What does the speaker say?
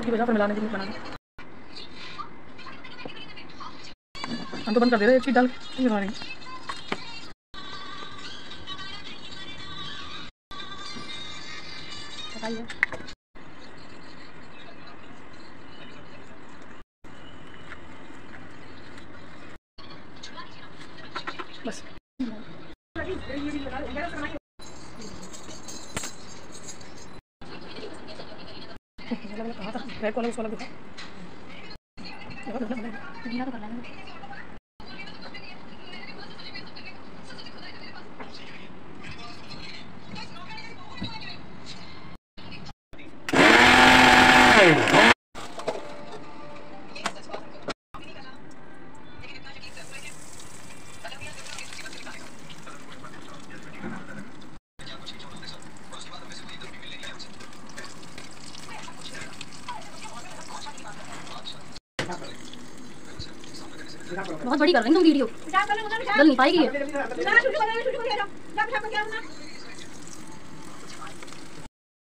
चुटकी बजा पर मिलाने के लिए बना दो। हम तो बंद कर दे रहे एक चीज डाल के बना रही। बताइए बस कहा था ब्रेक वाला उसको अलग दिखा तो कर लेंगे। बहुत बड़ी कर रही तुम वीडियो, चल नहीं पाएगी ये।